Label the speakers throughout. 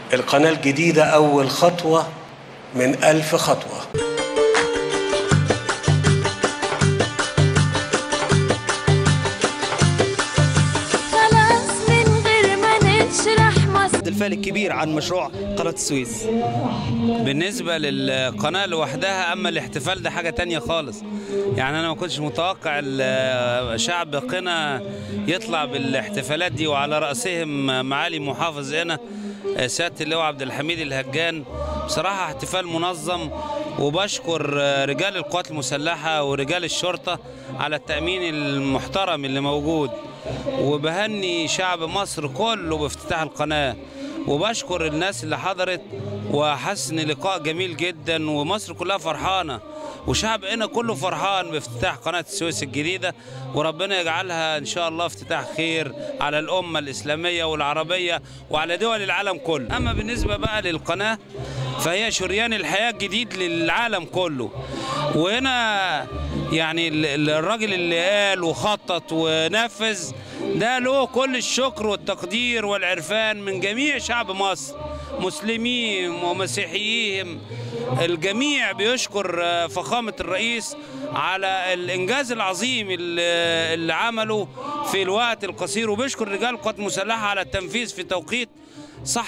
Speaker 1: القناة الجديدة أول خطوة من 1000 خطوة.
Speaker 2: الفعل الكبير عن مشروع قناة السويس
Speaker 3: بالنسبة للقناة لوحدها، أما الاحتفال ده حاجة تانية خالص. يعني أنا ما كنتش متوقع شعب قنا يطلع بالاحتفالات دي، وعلى رأسهم معالي محافظ هنا سيادة اللواء عبد الحميد الهجان. بصراحة احتفال منظم، وبشكر رجال القوات المسلحة ورجال الشرطة على التأمين المحترم اللي موجود، وبهني شعب مصر كله بافتتاح القناة، وبشكر الناس اللي حضرت، وحاسس ان لقاء جميل جدا، ومصر كلها فرحانه، وشعب هنا كله فرحان بافتتاح قناه السويس الجديده، وربنا يجعلها ان شاء الله افتتاح خير على الامه الاسلاميه والعربيه وعلى دول العالم كله. اما بالنسبه بقى للقناه فهي شريان الحياه الجديد للعالم كله، وهنا يعني الراجل اللي قال وخطط ونفذ ده له كل الشكر والتقدير والعرفان من جميع شعب مصر، مسلمين ومسيحيين. الجميع بيشكر فخامة الرئيس على الإنجاز العظيم اللي عمله في الوقت القصير، وبيشكر رجال القوات المسلحة على التنفيذ في توقيت صح،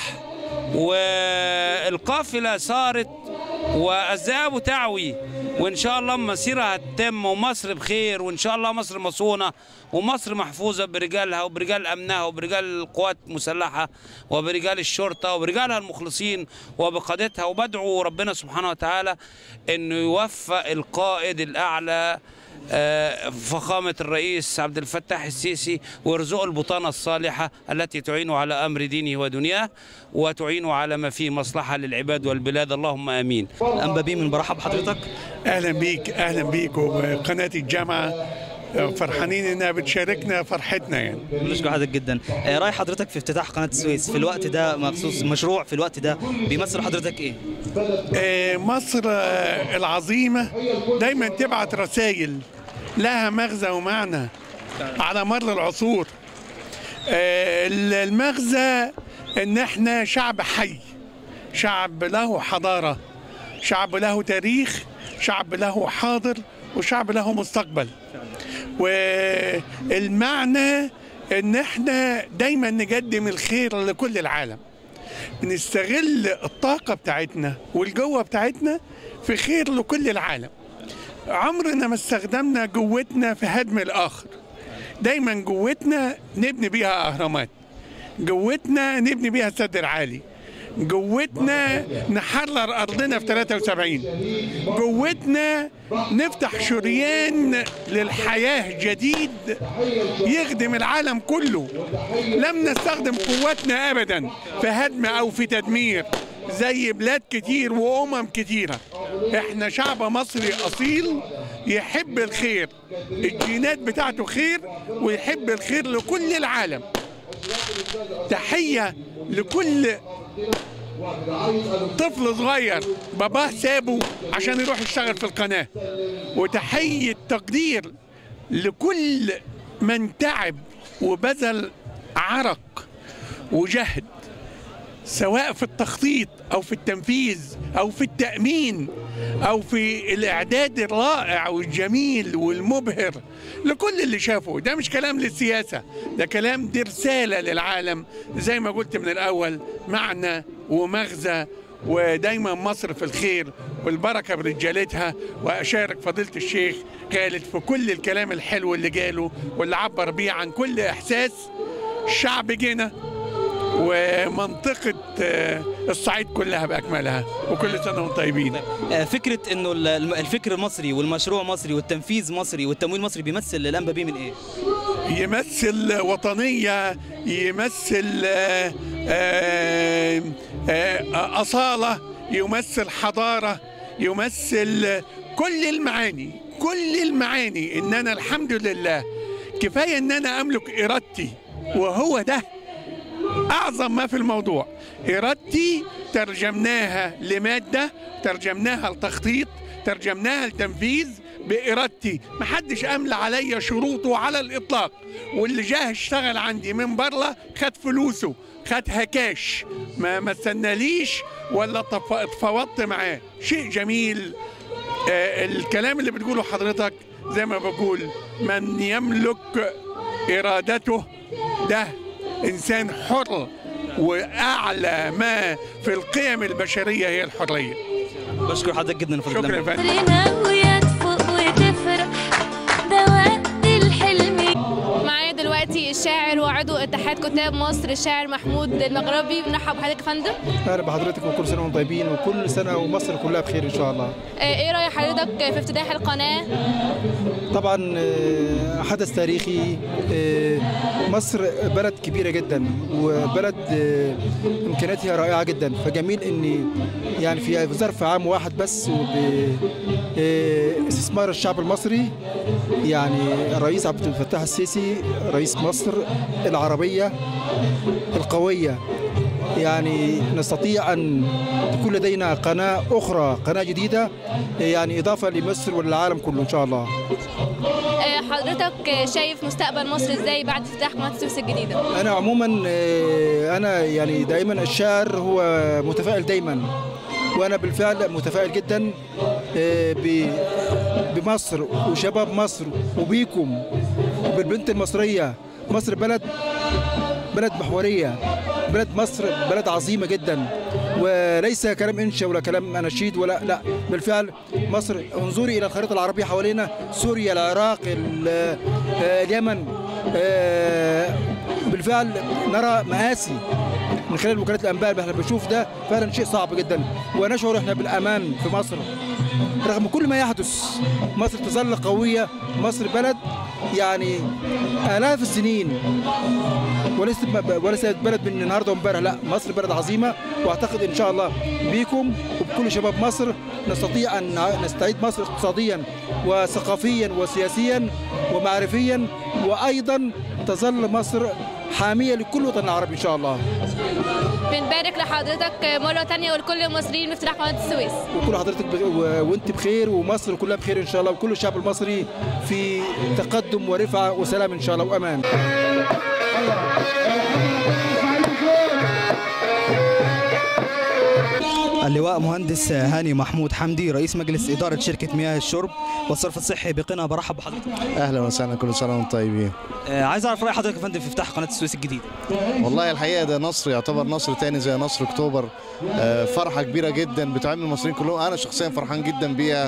Speaker 3: والقافلة صارت والذئاب تعوي، وإن شاء الله المسيرة هتتم، ومصر بخير، وإن شاء الله مصر مصونة، ومصر محفوظة برجالها وبرجال أمنها وبرجال القوات المسلحة وبرجال الشرطة وبرجالها المخلصين وبقادتها. وبدعو ربنا سبحانه وتعالى إنه يوفق القائد الأعلى فخامة الرئيس عبد الفتاح السيسي، ويرزقه البطانة الصالحة التي تعينه على أمر دينه ودنياه، وتعينه على ما فيه مصلحة للعباد والبلاد، اللهم آمين.
Speaker 2: أنبا بيه من برحب بحضرتك.
Speaker 4: أهلا بيك، أهلا بيك، وقناة الجامعة فرحانين انها بتشاركنا فرحتنا. يعني
Speaker 2: بنشكر حضرتك جدا. راي حضرتك في افتتاح قناه السويس في الوقت ده، مخصوص مشروع في الوقت ده، بيمثل حضرتك ايه؟
Speaker 4: مصر العظيمه دايما تبعت رسائل لها مغزى ومعنى على مر العصور. المغزى ان احنا شعب حي، شعب له حضاره، شعب له تاريخ، شعب له حاضر، وشعب له مستقبل. والمعنى ان احنا دايما نقدم الخير لكل العالم، نستغل الطاقة بتاعتنا والجوة بتاعتنا في خير لكل العالم. عمرنا ما استخدمنا جوتنا في هدم الآخر، دايما جوتنا نبني بيها أهرامات، جوتنا نبني بيها السد العالي، جوتنا نحرر أرضنا في 73، جوتنا نفتح شريان للحياة جديد يخدم العالم كله. لم نستخدم قوتنا أبدا في هدم أو في تدمير زي بلاد كتير وأمم كتيرة. احنا شعب مصري أصيل يحب الخير، الجينات بتاعته خير، ويحب الخير لكل العالم. تحية لكل طفل صغير باباه سابه عشان يروح يشتغل في القناة، وتحية تقدير لكل من تعب وبذل عرق وجهد، سواء في التخطيط أو في التنفيذ أو في التأمين أو في الإعداد الرائع والجميل والمبهر. لكل اللي شافه ده مش كلام للسياسة، ده كلام، دي رسالة للعالم زي ما قلت من الأول، معنى ومغزى. ودايما مصر في الخير والبركة برجالتها. وأشارك فضيلة الشيخ خالد في كل الكلام الحلو اللي جاله واللي عبر بيه عن كل إحساس شعب جينا ومنطقة الصعيد كلها بأكملها. وكل سنة وانتم طيبين.
Speaker 2: فكرة انه الفكر المصري والمشروع مصري والتنفيذ مصري والتمويل مصري بيمثل الأنبا بيه من ايه؟
Speaker 4: يمثل وطنية، يمثل أصالة، يمثل حضارة، يمثل كل المعاني، كل المعاني. ان انا الحمد لله كفاية ان انا املك ارادتي، وهو ده أعظم ما في الموضوع. إرادتي ترجمناها لمادة، ترجمناها لتخطيط، ترجمناها لتنفيذ، بإرادتي، محدش أملى عليا شروطه على الإطلاق. واللي جاه اشتغل عندي من بره خد فلوسه، خدها كاش، ما استناليش ولا اتفاوضت معاه. شيء جميل. الكلام اللي بتقوله حضرتك زي ما بقول، من يملك إرادته ده إنسان حر، وأعلى ما في القيم البشرية هي الحرية.
Speaker 2: بشكر حضرتك جدا.
Speaker 4: شكرا يا فندم.
Speaker 5: معايا دلوقتي الشاعر وعضو اتحاد كتاب مصر الشاعر محمود المغربي. بنرحب بحضرتك يا فندم.
Speaker 6: اهلا بحضرتك وكل سنه وانتم طيبين وكل سنه ومصر كلها بخير ان شاء الله.
Speaker 5: ايه راي حضرتك في افتتاح القناه؟
Speaker 6: طبعا حدث تاريخي. مصر بلد كبيره جدا وبلد امكانياتها رائعه جدا، فجميل ان يعني في ظرف عام واحد بس باستثمار الشعب المصري، يعني الرئيس عبد الفتاح السيسي رئيس مصر العربيه القويه، يعني نستطيع أن تكون لدينا قناة أخرى، قناة جديدة، يعني إضافة لمصر وللعالم كله إن شاء الله.
Speaker 5: حضرتك شايف مستقبل مصر إزاي بعد افتتاح قناة السويس الجديدة؟
Speaker 6: أنا عموما أنا يعني دائما الشاعر هو متفائل دائما، وأنا بالفعل متفائل جدا بمصر وشباب مصر وبيكم وبالبنت المصرية. مصر بلد محورية، بلد مصر بلد عظيمة جدا، وليس كلام انشا ولا كلام اناشيد لا، بالفعل مصر انظري الى الخريطة العربية حوالينا، سوريا، العراق، اليمن، بالفعل نرى مآسي من خلال وكالات الانباء اللي احنا بنشوف ده فعلا شيء صعب جدا، ونشعر احنا بالامان في مصر رغم كل ما يحدث. مصر تظل قوية، مصر بلد يعني آلاف السنين وليست بلد من النهارده وامبارح، لا، مصر بلد عظيمة، واعتقد ان شاء الله بيكم وبكل شباب مصر نستطيع ان نستعيد مصر اقتصاديا وثقافيا وسياسيا ومعرفيا، وايضا تظل مصر حامية لكل وطن العربي ان شاء الله.
Speaker 5: بنبارك لحضرتك مرة تانية ولكل المصريين بافتتاح قناة السويس.
Speaker 6: وكل حضرتك وانت بخير، ومصر كلها بخير ان شاء الله، وكل الشعب المصري في تقدم ورفعة وسلام ان شاء الله وامان.
Speaker 2: اللواء مهندس هاني محمود حمدي رئيس مجلس إدارة شركة مياه الشرب والصرف الصحي بقنا، برحب بحضرتك.
Speaker 7: اهلا وسهلا، كل سنه وانتم طيبين.
Speaker 2: عايز اعرف راي حضرتك يا فندم في افتتاح قناه السويس الجديده.
Speaker 7: والله الحقيقه ده نصر، يعتبر نصر تاني زي نصر اكتوبر. فرحه كبيره جدا بتعمل المصريين كلهم، انا شخصيا فرحان جدا بيها.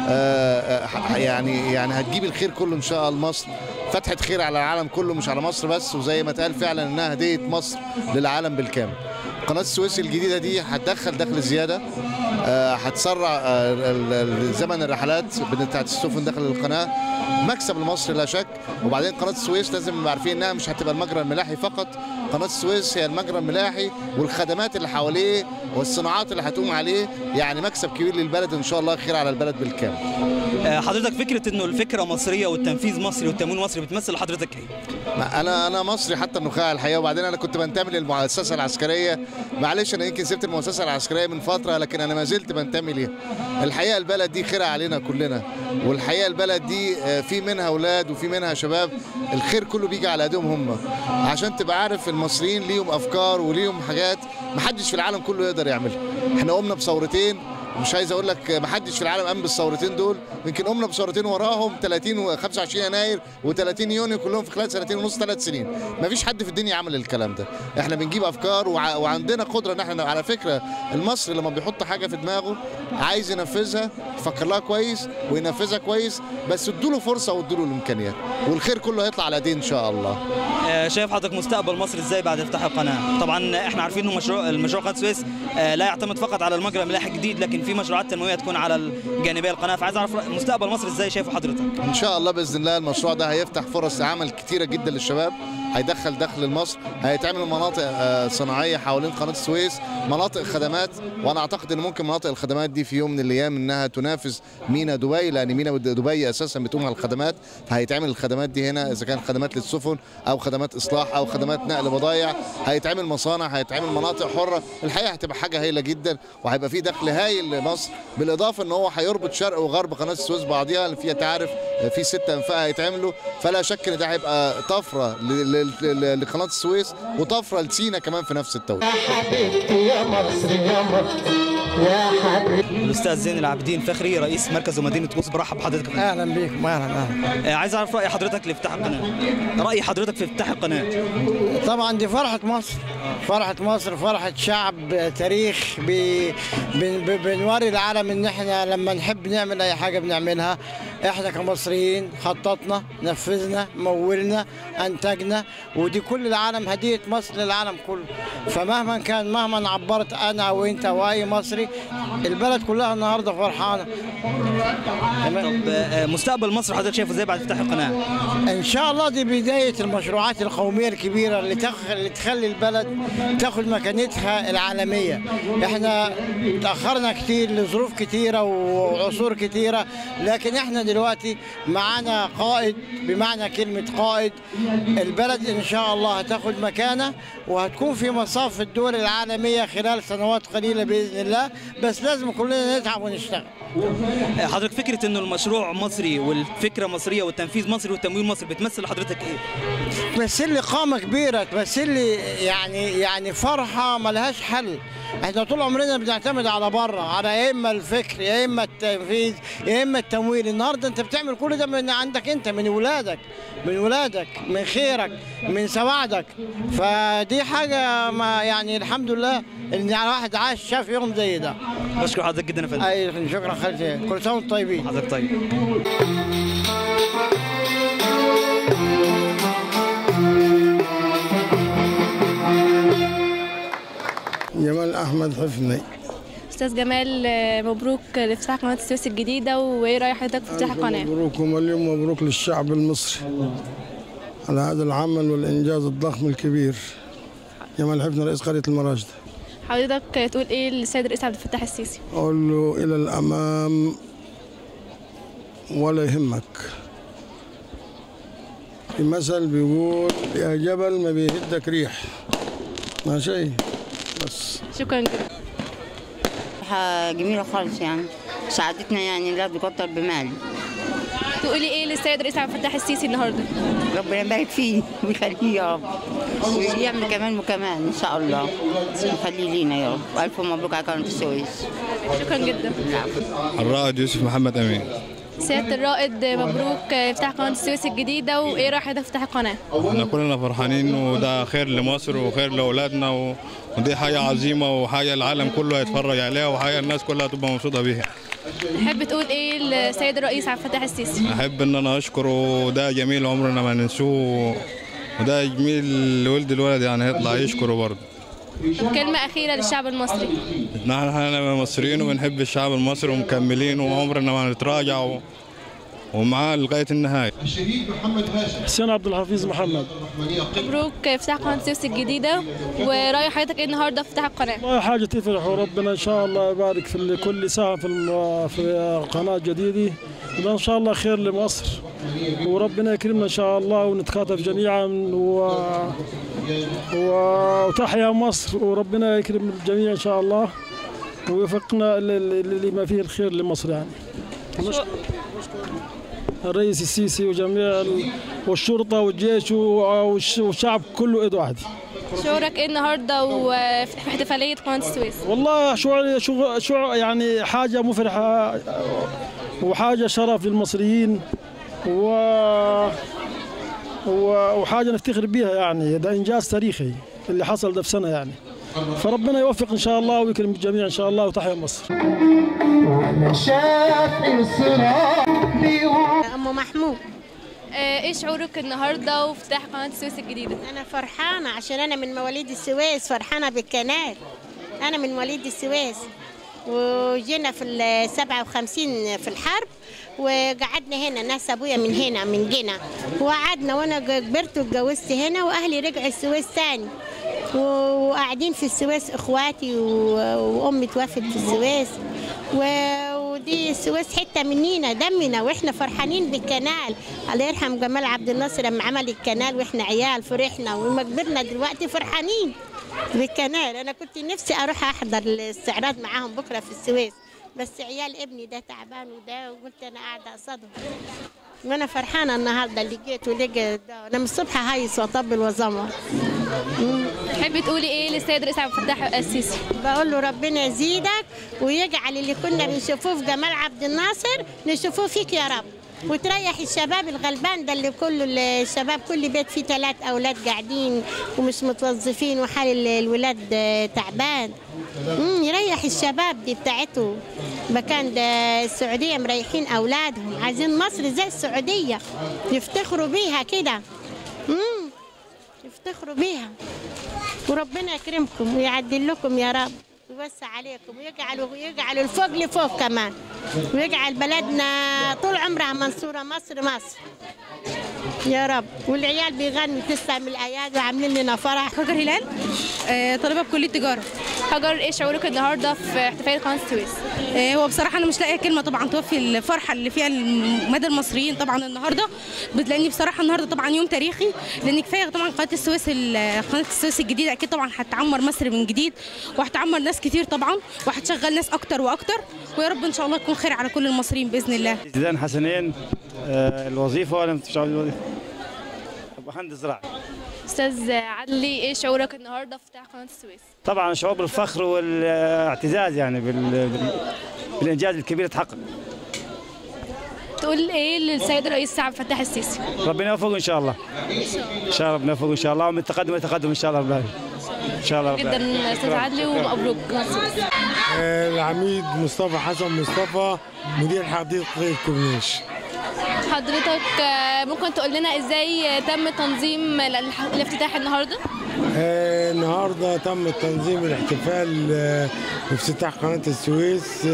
Speaker 7: يعني هتجيب الخير كله ان شاء الله لمصر، فتحه خير على العالم كله مش على مصر بس، وزي ما اتقال فعلا انها هديه مصر للعالم بالكامل. قناة السويس الجديدة دي هتدخل دخل زيادة، هتسرع زمن الرحلات بتاعت السفن داخل القناة، مكسب لمصر لا شك. وبعدين قناة السويس لازم نبقى عارفين انها مش هتبقى المجرى الملاحي فقط، قناة السويس هي المجرى الملاحي والخدمات اللي حواليه والصناعات اللي هتقوم عليه، يعني مكسب كبير للبلد ان شاء الله، خير على البلد بالكامل.
Speaker 2: حضرتك فكرة انه الفكرة مصرية والتنفيذ مصري والتمويل مصري بتمثل حضرتك ايه؟
Speaker 7: انا مصري حتى النخاع الحقيقة، وبعدين انا كنت بنتمي للمؤسسة العسكرية، معلش انا يمكن سبت المؤسسة العسكرية من فترة لكن انا ما زلت بنتمي ليها. الحقيقة البلد دي خير علينا كلنا، والحقيقة البلد دي في منها اولاد وفي منها شباب، الخير كله بيجي على ايديهم هم. عشان تبقى عارف المصريين ليهم افكار وليهم حاجات محدش في العالم كله يقدر يعملها. احنا قمنا بثورتين، مش عايز اقول لك محدش في العالم قام بالثورتين دول، يمكن قمنا بثورتين وراهم 30 و25 يناير و30 يونيو كلهم في خلال سنتين ونص 3 سنين. مفيش حد في الدنيا عمل الكلام ده. احنا بنجيب افكار وعندنا قدره ان احنا، على فكره المصري لما بيحط حاجه في دماغه عايز ينفذها يفكر لها كويس وينفذها كويس، بس ادوا له فرصه وادوا له الامكانيات، والخير كله هيطلع على ايديه ان شاء الله.
Speaker 2: شايف حضرتك مستقبل مصر ازاي بعد افتتاح القناه؟ طبعا احنا عارفين انه المشروع قناه السويس لا يعتمد فقط على المجرى الملاحي الجديد، لكن في مشروعات تنمويه تكون على الجانبيه القناه، فعايز اعرف مستقبل مصر ازاي شايفه حضرتك؟
Speaker 7: ان شاء الله باذن الله المشروع ده هيفتح فرص عمل كتيره جدا للشباب، هيدخل دخل لمصر، هيتعمل مناطق صناعيه حوالين قناه السويس، مناطق خدمات. وانا اعتقد ان ممكن مناطق الخدمات دي في يوم من الايام انها تنافس ميناء دبي، لان ميناء دبي اساسا بتقوم على الخدمات، فهيتعمل الخدمات دي هنا اذا كان خدمات للسفن او خدمات اصلاح او خدمات نقل بضايع، هيتعمل مصانع، هيتعمل مناطق حره. الحقيقه هتبقى حاجه هايله جدا، وهيبقى في دخل هايل لمصر، بالاضافه ان هو هيربط شرق وغرب قناه السويس بعضيها، اللي فيها تعرف في 6 انفاق هيتعملوا، فلا شك ان ده هيبقى طفره لقناه السويس وطفره لسينا كمان في نفس التوقيت.
Speaker 2: الاستاذ زين العابدين فخري رئيس مركز ومدينه قوس، برحب بحضرتك.
Speaker 8: اهلا بيكم. اهلا.
Speaker 2: عايز اعرف راي حضرتك لافتتاح القناه. راي حضرتك في افتتاح القناه.
Speaker 8: طبعا دي فرحه مصر، فرحه مصر، فرحه شعب، تاريخ. بنوري العالم ان احنا لما نحب نعمل اي حاجه بنعملها. احنا كمصريين خططنا، نفذنا، مولنا، انتجنا، ودي كل العالم هديه مصر للعالم كله. فمهما كان، مهما عبرت انا او انت او اي مصري، البلد كلها النهارده فرحانه.
Speaker 2: طب مستقبل مصر حضرتك شايفه ازاي بعد افتتاح القناه؟
Speaker 8: ان شاء الله دي بدايه المشروعات القوميه الكبيره اللي تخلي البلد تاخد مكانتها العالميه. احنا تاخرنا كتير لظروف كتيره وعصور كتيره، لكن احنا دلوقتي معانا قائد، بمعنى كلمه قائد. البلد ان شاء الله هتاخد مكانه وهتكون في مصاف الدول العالميه خلال سنوات قليله باذن الله، بس لازم كلنا نتعب ونشتغل.
Speaker 2: حضرتك فكره انه المشروع مصري والفكره مصريه والتنفيذ مصري والتمويل مصري بتمثل لحضرتك ايه؟
Speaker 8: تمثل لي قامه كبيره، تمثل لي يعني فرحه ملهاش حل. احنا طول عمرنا بنعتمد على بره، على يا اما الفكر يا اما التنفيذ يا اما التمويل. النهارده انت بتعمل كل ده من عندك انت، من ولادك، من خيرك، من سواعدك. فدي حاجه ما يعني الحمد لله ان الواحد عاش شاف يوم زي ده.
Speaker 2: بشكر حضرتك جدا يا فندم.
Speaker 8: اي شكرا خالتي، كل سنه وانتم طيبين.
Speaker 2: حضرتك طيب.
Speaker 9: جمال احمد حفني.
Speaker 5: استاذ جمال، مبروك لافتتاح قناه السويس الجديده، وايه راي حضرتك في افتتاح القناه؟
Speaker 9: مبروك ومليون مبروك للشعب المصري على هذا العمل والانجاز الضخم الكبير. جمال حفني رئيس قريه المراجده.
Speaker 5: حضرتك تقول ايه للسيد الرئيس عبد الفتاح السيسي؟
Speaker 9: اقول له الى الامام ولا يهمك. في مثل بيقول يا جبل ما بيهدك ريح. ماشي بس.
Speaker 5: شكرا جدا.
Speaker 10: جميلة خالص، يعني ساعدتنا، يعني لا بكتر بمال.
Speaker 5: تقولي ايه للسيد الرئيس عبد الفتاح السيسي النهارده؟
Speaker 10: ربنا يبارك فيه ويخليه يا رب، ويعمل كمان وكمان ان شاء الله، يخليه لينا يا رب. الف مبروك على قناة السويس.
Speaker 5: شكرا جدا.
Speaker 11: الرائد يوسف محمد امين.
Speaker 5: سيادة الرائد، مبروك افتتاح قناة السويس الجديدة، وايه رايك حضرتك في افتتاح القناة؟
Speaker 11: احنا كلنا فرحانين، وده خير لمصر وخير لاولادنا، ودي حاجة عظيمة وحاجة العالم كله هيتفرج عليها وحاجة الناس كلها تبقى مبسوطة بيها.
Speaker 5: تحب تقول ايه للسيد الرئيس عبد الفتاح السيسي؟
Speaker 11: احب ان انا اشكره، وده جميل عمرنا ما ننسوه، وده جميل لولد الولد يعني هيطلع يشكره برضه.
Speaker 5: كلمة أخيرة للشعب المصري.
Speaker 11: نحن مصريين وبنحب الشعب المصري ومكملين وعمرنا ما نتراجع ومعاه لغاية النهاية.
Speaker 12: حسين عبد الحفيظ محمد.
Speaker 5: مبروك افتتاح قناة السويس الجديدة، ورأي حضرتك ايه النهارده في افتتاح القناة؟
Speaker 12: والله حاجة تفرح، وربنا إن شاء الله يبارك في كل ساعة في قناة جديدة، وده إن شاء الله خير لمصر، وربنا يكرمنا إن شاء الله ونتكاتف جميعا وتحيا مصر، وربنا يكرم الجميع إن شاء الله ويوفقنا لما فيه الخير لمصر يعني. الرئيس السيسي وجميع والشرطة والجيش والشعب كله ايد واحدة.
Speaker 5: شعورك ايه النهارده وفي احتفالية قناة السويس؟
Speaker 12: والله شعور يعني حاجة مفرحة وحاجة شرف للمصريين وحاجة نفتخر بها، يعني ده إنجاز تاريخي اللي حصل ده في سنة يعني. فربنا يوفق إن شاء الله ويكرم الجميع إن شاء الله، وتحيا مصر.
Speaker 13: أم محمود،
Speaker 5: ايه شعورك النهارده وافتتاح قناة السويس الجديدة؟
Speaker 13: أنا فرحانة عشان أنا من مواليد السويس، فرحانة بالقناة. أنا من مواليد السويس، وجينا في ال 57 في الحرب، وقعدنا هنا، ناس ابويا من هنا من جنة، وقعدنا وانا كبرت واتجوزت هنا، واهلي رجعوا السويس ثاني، وقاعدين في السويس اخواتي وامي توفت في السويس، ودي السويس حته منينا دمنا، واحنا فرحانين بالكنال. الله يرحم جمال عبد الناصر لما عمل الكنال واحنا عيال فرحنا، وما كبرنا دلوقتي فرحانين بالكنال. انا كنت نفسي اروح احضر الاستعراض معاهم بكره في السويس، بس عيال ابني ده تعبان وده، وقلت انا قاعده قصادهم، وانا فرحانه النهارده اللي جيت ولقيت ده. انا من الصبح هايص واطبل وزمر.
Speaker 5: تحبي تقولي ايه للسيد رئيس عبد الفتاح السيسي؟
Speaker 13: بقول له ربنا يزيدك ويجعل اللي كنا بنشوفوه في جمال عبد الناصر نشوفوه فيك يا رب، وتريح الشباب الغلبان ده اللي كله الشباب كل بيت فيه 3 أولاد قاعدين ومش متوظفين وحال الولاد تعبان. يريح الشباب دي بتاعته. مكان ده السعودية مريحين أولادهم، عايزين مصر زي السعودية يفتخروا بيها كده، يفتخروا بيها، وربنا يكرمكم ويعدل لكم يا رب ويوسع عليكم ويجعل الفوق لفوق كمان، ويجعل بلدنا طول عمرها منصورة، مصر مصر يا رب. والعيال بيغنوا تسلم الأيادي وعاملين لنا فرح.
Speaker 14: هاجر هلال طالبة بكلية تجارة.
Speaker 5: هاجر، ايه شعورك النهارده في احتفالية قناة السويس؟
Speaker 14: هو بصراحة أنا مش لاقية كلمة طبعا توفي الفرحة اللي فيها مدى المصريين طبعا النهارده، لأني بصراحة النهارده طبعا يوم تاريخي، لأن كفاية طبعا قناة السويس الجديدة أكيد طبعا هتعمر مصر من جديد، وهتعمر ناس كتير طبعا، وهتشغل ناس أكتر وأكتر، ويا رب إن شاء الله يكون خير على كل المصريين بإذن الله.
Speaker 15: زيدان حسنين. الوظيفة ولا مش عارف الوظيفة؟ مهندس زراعي.
Speaker 5: استاذ عدلي، ايه شعورك النهارده في افتتاح قناه السويس؟
Speaker 15: طبعا شعور بالفخر والاعتزاز يعني بالانجاز الكبير اللي اتحقق.
Speaker 5: تقول ايه للسيد الرئيس عبد الفتاح السيسي؟
Speaker 15: ربنا يوفقه ان شاء الله. ان شاء الله ربنا يوفقه ان شاء الله، ومن التقدم لتقدم ان شاء الله رب ان شاء الله
Speaker 5: جدا استاذ عدلي، ومبروك قناه السويس.
Speaker 9: العميد مصطفى حسن مصطفى، مدير حديقة الكورنيش.
Speaker 5: حضرتك ممكن تقول لنا ازاي تم تنظيم الافتتاح النهارده؟
Speaker 9: النهارده تم تنظيم الاحتفال بافتتاح قناة السويس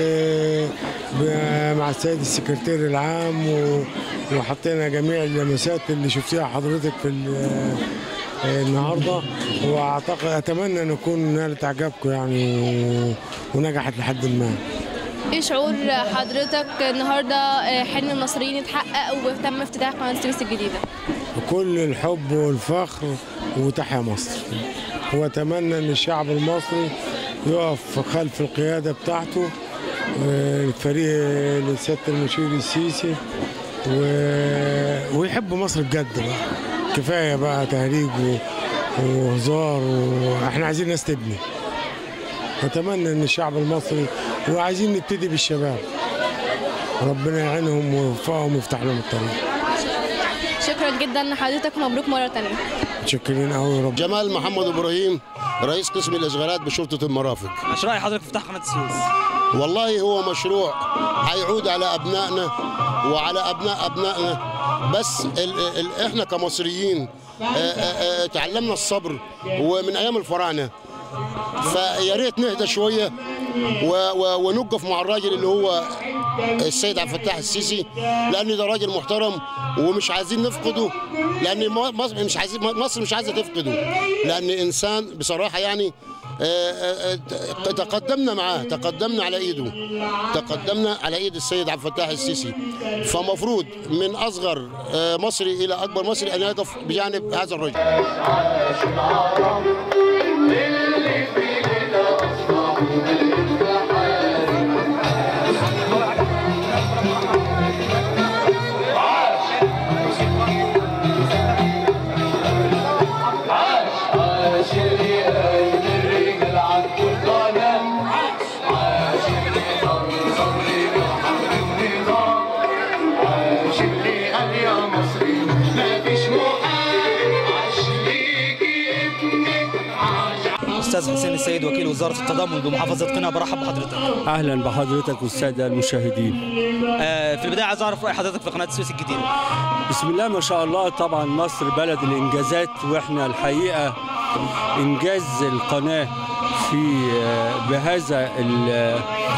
Speaker 9: مع السيد السكرتير العام، وحطينا جميع اللمسات اللي شفتيها حضرتك في النهارده، واعتقد اتمنى ان نكون نالت اعجابكم يعني ونجحت لحد ما.
Speaker 5: ايه شعور حضرتك النهارده حلم المصريين يتحقق وتم افتتاح قناه السويس الجديده؟
Speaker 9: بكل الحب والفخر وتحيا مصر، واتمنى ان الشعب المصري يقف خلف القياده بتاعته، الفريق لسياده المشير السيسي، ويحب مصر بجد بقى. كفايه بقى تهريج وهزار، واحنا عايزين ناس تبني. اتمنى ان الشعب المصري، وعايزين نبتدي بالشباب، ربنا يعينهم ويوفقهم ويفتح لهم الطريق.
Speaker 5: شكرا جدا لحضرتك، مبروك مره ثانيه.
Speaker 9: متشكرين قوي. رب.
Speaker 16: جمال محمد ابراهيم، رئيس قسم الاشغالات بشرطه المرافق.
Speaker 2: ايش راي حضرتك في فتح قناه السويس؟
Speaker 16: والله هو مشروع هيعود على ابنائنا وعلى ابناء ابنائنا، بس احنا كمصريين تعلمنا الصبر ومن ايام الفراعنه، فيا ريت نهدى شويه ونقف مع الراجل اللي هو السيد عبد الفتاح السيسي، لان ده راجل محترم ومش عايزين نفقده، لان مصر مش عايزه تفقده، لان انسان بصراحه يعني تقدمنا معاه، تقدمنا على ايده، تقدمنا على ايد السيد عبد الفتاح السيسي، فمفروض من اصغر مصري الى اكبر مصري ان يقف بجانب هذا الرجل.
Speaker 2: استاذ حسين السيد، وكيل وزاره التضامن بمحافظه قنا، برحب بحضرتك.
Speaker 17: اهلا بحضرتك والساده المشاهدين.
Speaker 2: في البدايه عايز اعرف راي حضرتك في قناه السويس الجديده.
Speaker 17: بسم الله ما شاء الله، طبعا مصر بلد الانجازات، واحنا الحقيقه انجاز القناه في بهذا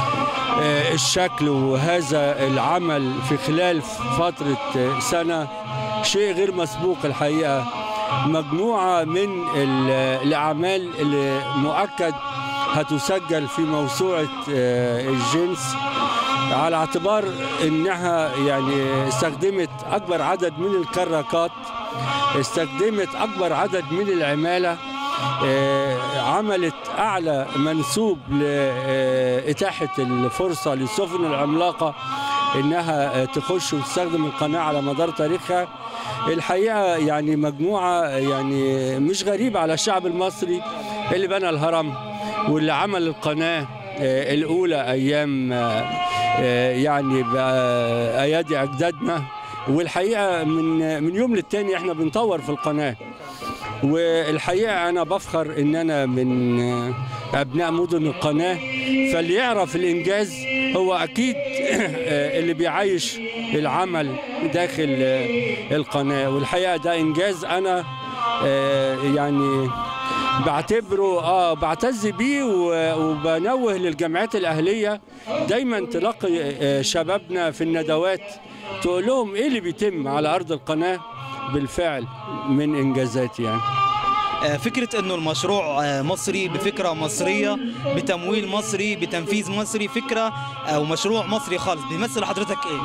Speaker 17: الشكل وهذا العمل في خلال فترة سنة شيء غير مسبوق الحقيقة. مجموعة من الأعمال اللي مؤكد هتسجل في موسوعة الجنس، على اعتبار انها يعني استخدمت اكبر عدد من الكراكات، استخدمت اكبر عدد من العمالة، عملت اعلى منسوب لاتاحة الفرصة للسفن العملاقة انها تخش وتستخدم القناة على مدار تاريخها. الحقيقة يعني مجموعة يعني مش غريبة على الشعب المصري اللي بنى الهرم واللي عمل القناة الأولى أيام يعني بأيادي أجدادنا. والحقيقة من يوم للتاني احنا بنطور في القناة، والحقيقة أنا بفخر إن أنا من أبناء مدن القناة. فاللي يعرف الإنجاز هو أكيد اللي بيعيش العمل داخل القناة، والحقيقة ده إنجاز أنا يعني بعتبره بعتز بيه، وبنوه للجمعيات الأهلية دايما تلاقي شبابنا في الندوات تقول لهم إيه اللي بيتم على أرض القناة بالفعل من إنجازات. يعني
Speaker 2: فكرة انه المشروع مصري بفكرة مصرية بتمويل مصري بتنفيذ مصري، فكرة او مشروع مصري خالص، بيمثل حضرتك ايه؟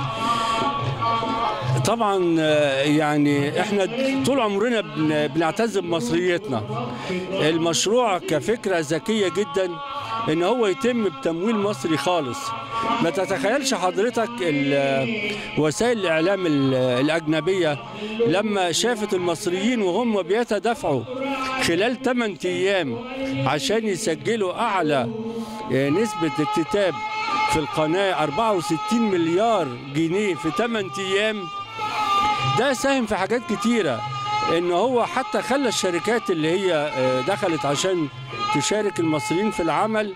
Speaker 17: طبعا يعني احنا طول عمرنا بنعتز بمصريتنا. المشروع كفكرة ذكية جدا ان هو يتم بتمويل مصري خالص. ما تتخيلش حضرتك وسائل الاعلام الاجنبية لما شافت المصريين وهم بيتدافعوا خلال 8 ايام عشان يسجلوا اعلى نسبة اكتتاب في القناة 64 مليار جنيه في 8 ايام. ده ساهم في حاجات كتيرة، ان هو حتى خلى الشركات اللي هي دخلت عشان تشارك المصريين في العمل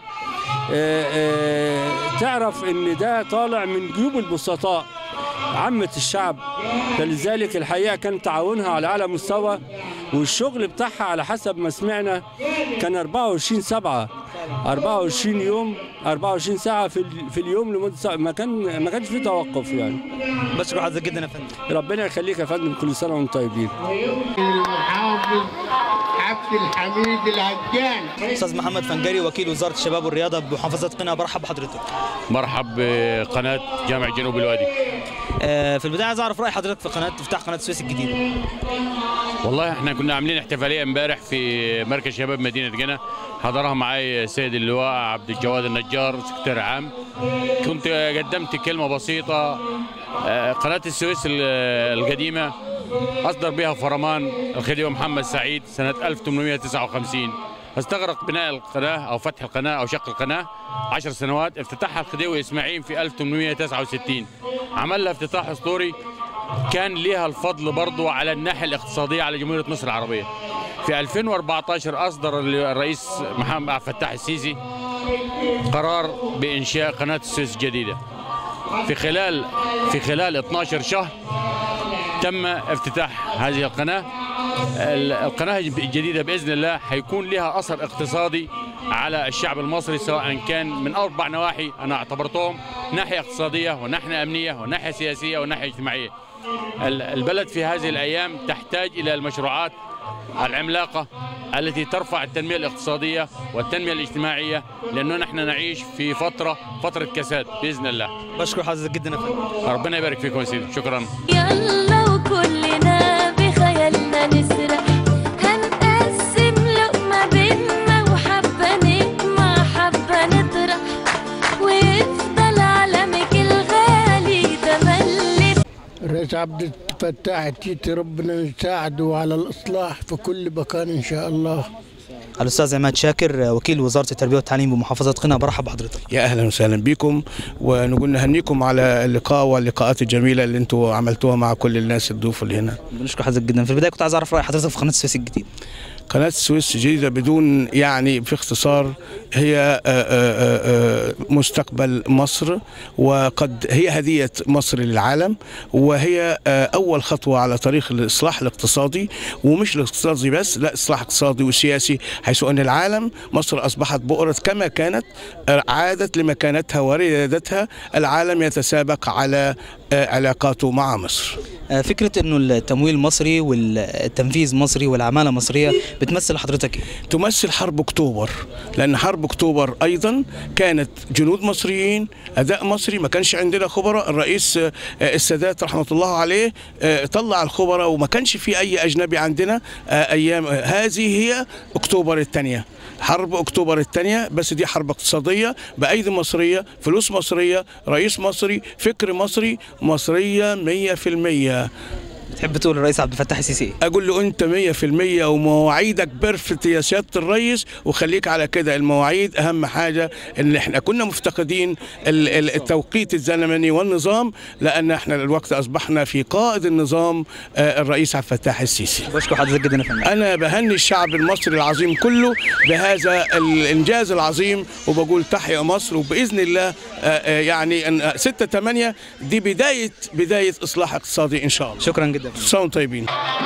Speaker 17: تعرف ان ده طالع من جيوب البسطاء عامة الشعب. فلذلك الحقيقة كان تعاونها على أعلى مستوى، والشغل بتاعها على حسب ما سمعنا كان 24/7 24 يوم 24 ساعة في اليوم لمدة ساعة. ما كانش في توقف يعني.
Speaker 2: بشكر حضرتك جدا يا فندم.
Speaker 17: ربنا يخليك يا فندم، كل سنة وانتم طيبين.
Speaker 18: المحافظ عبد الحميد العجان.
Speaker 2: استاذ محمد فنجري وكيل وزارة الشباب والرياضة بمحافظة قنا، برحب بحضرتك.
Speaker 19: مرحب بقناة جامع جنوب الوادي.
Speaker 2: في البداية عايز اعرف رأي حضرتك في افتتاح قناة السويس الجديدة.
Speaker 19: والله احنا كنا عاملين احتفالية امبارح في مركز شباب مدينة قنا، حضرها معي السيد اللواء عبد الجواد النجار سكرتير عام. كنت قدمت كلمة بسيطة. قناة السويس القديمة أصدر بها فرمان الخديوي محمد سعيد سنة 1859. استغرق بناء القناة أو فتح القناة أو شق القناة 10 سنوات. افتتحها الخديوي إسماعيل في 1869. عمل لها افتتاح أسطوري كان لها الفضل برضو على الناحية الاقتصادية على جمهورية مصر العربية. في 2014 أصدر الرئيس محمد عبد الفتاح السيسي قرار بإنشاء قناة السويس الجديدة. في خلال 12 شهر تم افتتاح هذه القناة. القناة الجديدة بإذن الله هيكون لها أثر اقتصادي على الشعب المصري، سواء كان من 4 نواحي أنا اعتبرتهم: ناحية اقتصادية وناحية أمنية وناحية سياسية وناحية اجتماعية. البلد في هذه الأيام تحتاج إلى المشروعات العملاقة التي ترفع التنمية الاقتصادية والتنمية الاجتماعية، لأنه نحن نعيش في فترة كساد بإذن الله.
Speaker 2: بشكر حضرتك جدا يا فندم.
Speaker 19: ربنا يبارك فيكم يا سيدي، شكرا.
Speaker 20: يلا وكلنا بخيالنا نسرح، هنقسم لقمة بينا وحبة نجمع حبة نطرح، ويفضل علمك الغالي تملي.
Speaker 18: الرئيس عبد الفتاح السيسي ربنا يساعده على الإصلاح في كل مكان إن شاء الله.
Speaker 2: الأستاذ عماد شاكر وكيل وزارة التربية والتعليم بمحافظة قنا، برحب بحضرتك.
Speaker 21: يا أهلا وسهلا بكم، ونقول نهنيكم على اللقاء واللقاءات الجميلة اللي انتم عملتوها مع كل الناس الضيوف اللي هنا.
Speaker 2: بنشكر حضرتك جدا. في البداية كنت عايز أعرف رأي حضرتك في قناة السويس الجديدة.
Speaker 21: قناة السويس الجديدة بدون يعني في اختصار هي مستقبل مصر، وقد هي هدية مصر للعالم، وهي أول خطوة على طريق الإصلاح الاقتصادي، ومش الاقتصادي بس، لا إصلاح اقتصادي وسياسي، حيث أن العالم مصر أصبحت بؤرة كما كانت، عادت لمكانتها وريادتها، العالم يتسابق على علاقاته مع مصر.
Speaker 2: فكرة انه التمويل مصري والتنفيذ مصري والعمالة مصرية بتمثل حضرتك ايه؟
Speaker 21: تمثل حرب اكتوبر، لان حرب اكتوبر ايضا كانت جنود مصريين، اداء مصري، ما كانش عندنا خبراء. الرئيس السادات رحمة الله عليه طلع الخبراء، وما كانش في اي اجنبي عندنا ايام. هذه هي اكتوبر الثانية، حرب اكتوبر الثانية، بس دي حرب اقتصادية بأيدي مصرية، فلوس مصرية، رئيس مصري، فكر مصري، مصرية 100%.
Speaker 2: تحب تقول الرئيس عبد الفتاح السيسي؟
Speaker 21: اقول له انت 100% ومواعيدك بيرفكت يا سياده الرئيس، وخليك على كده. المواعيد اهم حاجه، ان احنا كنا مفتقدين التوقيت الزمني والنظام، لان احنا الوقت اصبحنا في قائد النظام الرئيس عبد الفتاح السيسي.
Speaker 2: بشكر حضرتك جدا يا فندم.
Speaker 21: انا بهني الشعب المصري العظيم كله بهذا الانجاز العظيم، وبقول تحيا مصر، وباذن الله يعني 6/8 دي بدايه اصلاح اقتصادي ان شاء الله.
Speaker 2: شكرا جدا.
Speaker 21: صوم طيبين.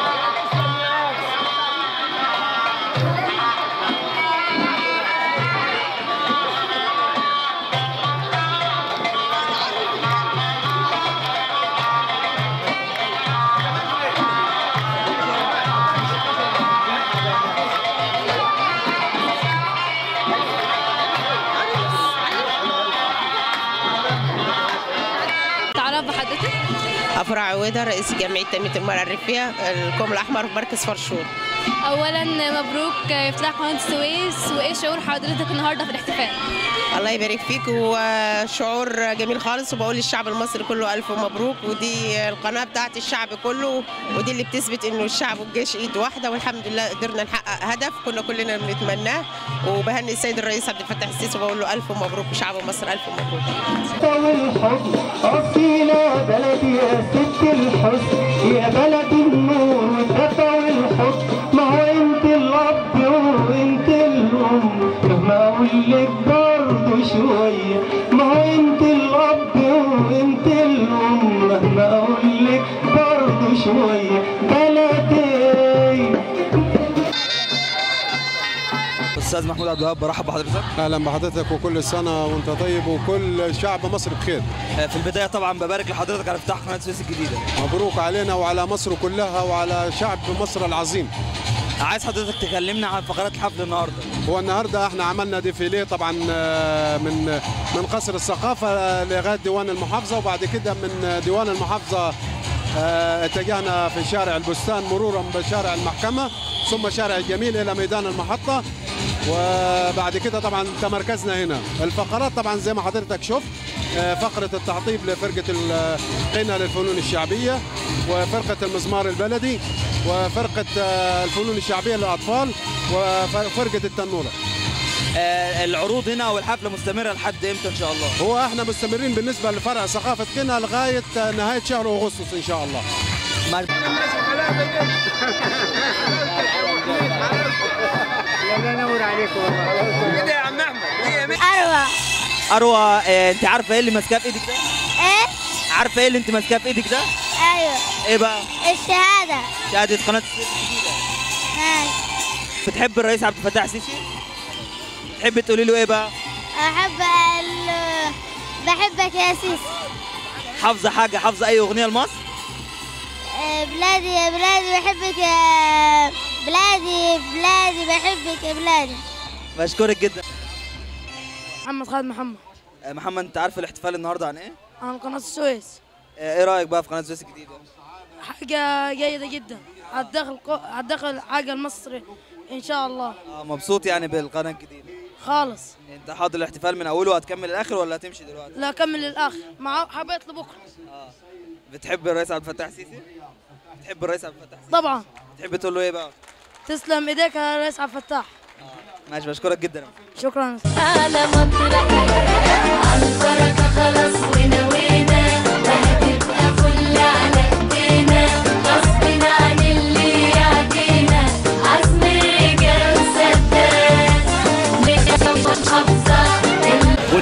Speaker 5: تعرف بحضرتك؟
Speaker 1: أفرع عويدة، رئيس جمعية تنمية المرأة الريفية الكوم الأحمر في مركز فرشور.
Speaker 5: أولا مبروك افتتاح قناة السويس، وإيه شعور حضرتك النهارده في الاحتفال؟
Speaker 1: الله يبارك فيك، وشعور جميل خالص، وبقول للشعب المصري كله ألف مبروك. ودي القناة بتاعت الشعب كله، ودي اللي بتثبت إنه الشعب والجيش إيد واحدة، والحمد لله قدرنا نحقق هدف كنا كلنا بنتمناه. وبهني السيد الرئيس عبد الفتاح السيسي وبقول له ألف مبروك، وشعب مصر ألف مبروك.
Speaker 22: والحب أصيلة بلدي يا ست الحسن، يا بلد النور والدفى والحب، ما هو أنت الأب وأنت الأم، مهما أقول لك برضه شوية، ما هو أنت الأب وأنت الأم، مهما أقول لك برضه شوية بلدي.
Speaker 2: استاذ محمود عبد الوهاب، برحب بحضرتك.
Speaker 23: اهلا بحضرتك، وكل سنه وانت طيب، وكل شعب مصر بخير.
Speaker 2: في البدايه طبعا ببارك لحضرتك على افتتاح قناه السويس الجديده.
Speaker 23: مبروك علينا وعلى مصر كلها وعلى شعب مصر العظيم.
Speaker 2: عايز حضرتك تكلمنا عن فقرات الحفل النهارده.
Speaker 23: هو النهارده احنا عملنا ديفيليه طبعا من قصر الثقافه لغايه ديوان المحافظه، وبعد كده من ديوان المحافظه اتجهنا في شارع البستان مرورا بشارع المحكمه، ثم شارع الجميل الى ميدان المحطه، وبعد كده طبعا تمركزنا هنا. الفقرات طبعا زي ما حضرتك شفت، فقرة التعطيب لفرقة القنا للفنون الشعبية، وفرقة المزمار البلدي، وفرقة الفنون الشعبية للأطفال، وفرقة التنورة.
Speaker 2: العروض هنا والحفلة مستمرة لحد امتى ان شاء الله؟
Speaker 23: هو احنا مستمرين بالنسبة لفرع ثقافة قنا لغاية نهاية شهر أغسطس ان شاء الله.
Speaker 22: الله ينور عليكم والله.
Speaker 2: كده يا عم احمد.
Speaker 22: اروى.
Speaker 2: اروى، انت عارفه ايه اللي ماسكاه في ايدك ده؟
Speaker 22: ايه؟
Speaker 2: عارفه ايه اللي انت ماسكاه في ايدك ده؟
Speaker 22: ايوه.
Speaker 2: ايه بقى؟
Speaker 22: الشهاده.
Speaker 2: شهاده قناه السويس الجديده. بتحب الرئيس عبد الفتاح السيسي؟ تحب تقولي له ايه بقى؟
Speaker 22: بحبك يا سيسي.
Speaker 2: حافظه حاجه، حافظه اي اغنيه لمصر؟
Speaker 22: بلادي يا بلادي بحبك يا بلادي، بلادي بحبك يا بلادي.
Speaker 2: بشكرك جدا.
Speaker 24: محمد خالد محمد.
Speaker 2: محمد، انت عارف الاحتفال النهارده عن ايه؟
Speaker 24: عن قناة السويس.
Speaker 2: ايه رايك بقى في قناه السويس الجديده؟
Speaker 24: حاجة جيدة جدا، هتدخل حاجة لمصر ان شاء الله.
Speaker 2: مبسوط يعني بالقناه الجديده؟
Speaker 24: خالص.
Speaker 2: انت حاضر الاحتفال من اوله وهتكمل الاخر ولا هتمشي دلوقتي؟
Speaker 24: لا، اكمل للاخر، مع حبيت لبكره.
Speaker 2: بتحب الرئيس عبد الفتاح السيسي؟ بتحب الرئيس عبد الفتاح السيسي؟
Speaker 24: طبعا.
Speaker 2: تحب تقول له ايه بقى؟
Speaker 24: تسلم ايديك يا رئيس عبد الفتاح.
Speaker 2: ماشي، بشكرك جدا.
Speaker 24: شكرا.
Speaker 20: على مطرح على البركة خلاص ونوينا، وهتبقى فل على ايدينا، غصب عن اللي يعدينا، عزم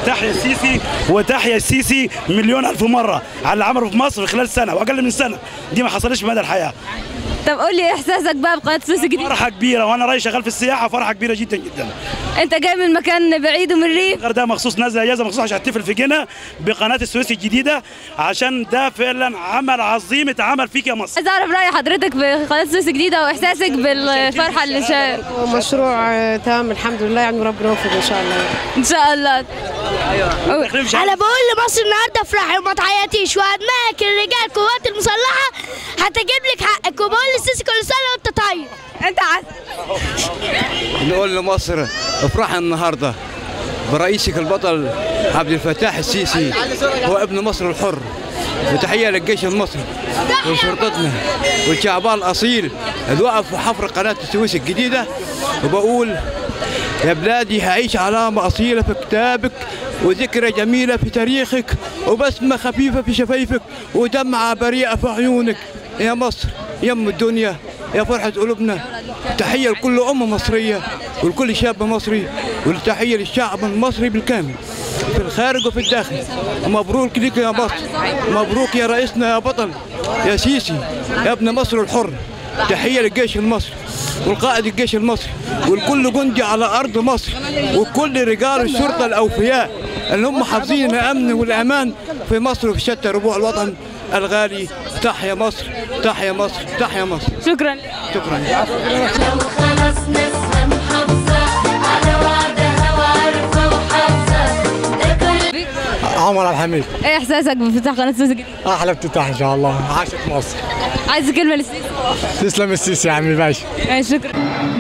Speaker 3: وتحيا السيسي وتحيا السيسي مليون ألف مرة على اللي عمله في مصر خلال سنة وأقل من سنة، دي ما حصلش مدى الحياة.
Speaker 4: طب قول لي احساسك بقى بقناه السويس الجديده؟
Speaker 3: فرحه كبيره، وانا رايح شغال في السياحه، فرحه كبيره جدا جدا.
Speaker 4: انت جاي من مكان بعيد ومن الريف؟
Speaker 3: الغردقه مخصوص، نازل اجازه مخصوص عشان احتفل في جنة بقناه السويس الجديده، عشان ده فعلا عمل عظيم اتعمل فيك يا مصر.
Speaker 4: عايز اعرف راي حضرتك بقناه السويس الجديده واحساسك بالفرحه اللي
Speaker 1: مشروع تمام الحمد لله، يعني ربنا يوفق ان شاء الله.
Speaker 4: ان شاء الله.
Speaker 6: انا بقول لمصر النهارده افرحي وما تعيطيش، وهدمك الرجال القوات المسلحه هتجيب لك حقك، وبقول للسيسي كل سنه وانت طيب.
Speaker 4: انت عارف
Speaker 7: نقول لمصر افرحي النهارده برئيسك البطل عبد الفتاح السيسي، هو ابن مصر الحر. وتحيه للجيش المصري وشرطتنا والشعبان الاصيل اللي وقف في حفر قناه السويس الجديده. وبقول يا بلادي هعيش علامه اصيله في كتابك، وذكرى جميله في تاريخك، وبسمه خفيفه في شفايفك، ودمعه بريئه في عيونك يا مصر يا ام الدنيا يا فرحه قلوبنا. تحيه لكل مصريه ولكل شاب مصري، وتحيه للشعب المصري بالكامل في الخارج وفي الداخل. مبروك ليك يا مصر، مبروك يا رئيسنا يا بطل يا سيسي يا ابن مصر الحر. تحيه للجيش المصري والقائد الجيش المصري والكل جندي على ارض مصر، وكل رجال الشرطه الاوفياء اللي هم حافظين الامن والامان في مصر وفي شتى ربوع الوطن الغالي. تحيا مصر، تحيا مصر، تحيا مصر.
Speaker 4: شكرا.
Speaker 7: شكرا.
Speaker 20: لو خلاص ناسها محافظة على وعدها وعارفة وحافظة ده كل.
Speaker 25: عمر عبد الحميد.
Speaker 4: ايه احساسك بافتتاح قناه السويس الجديده؟
Speaker 25: احلى افتتاح ان شاء الله، عاشت مصر.
Speaker 4: عايز كلمه للسيسي؟
Speaker 25: تسلم السيسي يا عمي باشا.
Speaker 4: شكرا.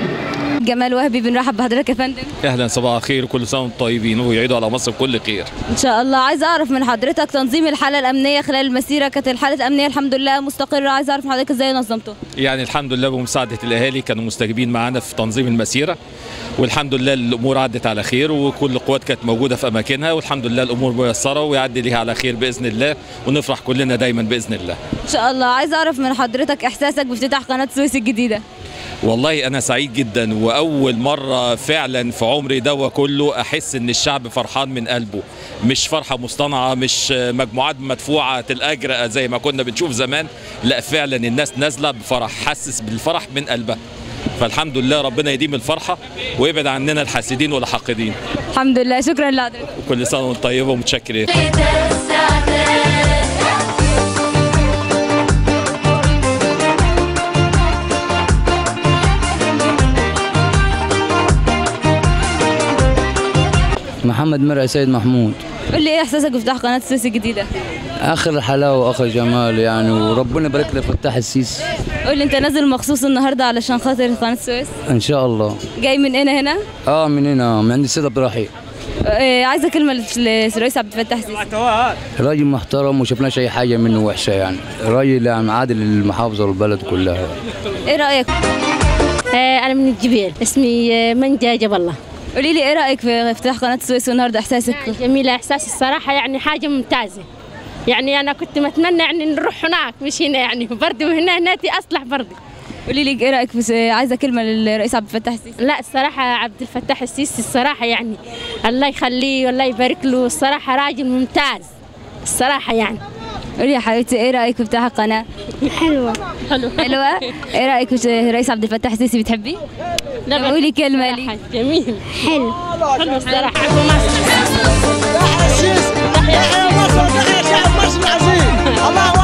Speaker 4: جمال وهبي بنرحب بحضرتك يا فندم.
Speaker 26: اهلا، صباح الخير، كل سنه وانتم طيبين ويعيدوا على مصر بكل خير
Speaker 4: ان شاء الله. عايز اعرف من حضرتك تنظيم الحاله الامنيه خلال المسيره، كانت الحاله الامنيه الحمد لله مستقره، عايز اعرف من حضرتك ازاي نظمته؟
Speaker 26: يعني الحمد لله بمساعده الاهالي كانوا مستجيبين معانا في تنظيم المسيره، والحمد لله الامور عدت على خير، وكل القوات كانت موجوده في اماكنها، والحمد لله الامور ميسره ويعدي ليها على خير باذن الله، ونفرح كلنا دايما باذن الله
Speaker 4: ان شاء الله. عايز اعرف من حضرتك احساسك بافتتاح قناه السويس الجديده.
Speaker 26: والله أنا سعيد جدا، وأول مرة فعلا في عمري ده كله أحس إن الشعب فرحان من قلبه، مش فرحة مصطنعة، مش مجموعات مدفوعة الأجر زي ما كنا بنشوف زمان، لا فعلا الناس نازلة بفرح، حسس بالفرح من قلبها. فالحمد لله ربنا يديم الفرحة ويبعد عننا الحاسدين والحاقدين.
Speaker 4: الحمد لله. شكرا لحضرتك.
Speaker 26: وكل سنة وانتم طيبة ومتشكرين.
Speaker 27: محمد مرعي سيد محمود.
Speaker 4: قول لي ايه احساسك بافتتاح قناه السويس الجديده؟
Speaker 27: اخر حلاوه واخر جمال يعني، وربنا يبارك لك فتاح السيسي.
Speaker 4: قول لي انت نازل مخصوص النهارده علشان خاطر قناه السويس؟
Speaker 27: ان شاء الله.
Speaker 4: جاي من هنا؟
Speaker 27: من هنا، من عند السيد عبد الرحيم.
Speaker 4: عايزه كلمه للرئيس عبد الفتاح السيسي.
Speaker 27: راجل محترم وشفناش اي حاجه منه وحشه، يعني راجل يعني عادل للمحافظه والبلد كلها.
Speaker 4: ايه رايك؟
Speaker 28: انا من الجبيل، اسمي منجا جاب الله.
Speaker 4: قولي لي ايه رايك في افتتاح قناه السويس والنهارده احساسك؟
Speaker 28: جميله، احساس الصراحه يعني حاجه ممتازه، يعني انا كنت متمنى يعني نروح هناك مش هنا، يعني برضه وهنا اصلح برضه.
Speaker 4: قولي لي ايه رايك في عايزه كلمه للرئيس عبد الفتاح السيسي؟
Speaker 28: لا الصراحه عبد الفتاح السيسي الصراحه يعني الله يخليه والله يبارك له، الصراحه راجل ممتاز الصراحه يعني.
Speaker 4: قولي يا حبيبتي ايه رايك في افتتاح القناه؟
Speaker 28: حلوه.
Speaker 4: ايه رايك في الرئيس عبد الفتاح السيسي، بتحبيه؟
Speaker 28: لا
Speaker 4: قولي كلمه لي.
Speaker 28: جميل. حلو الصراحه.
Speaker 22: تحيا السيسي، تحيا مصر، تحيا شعب مصر العظيم. الله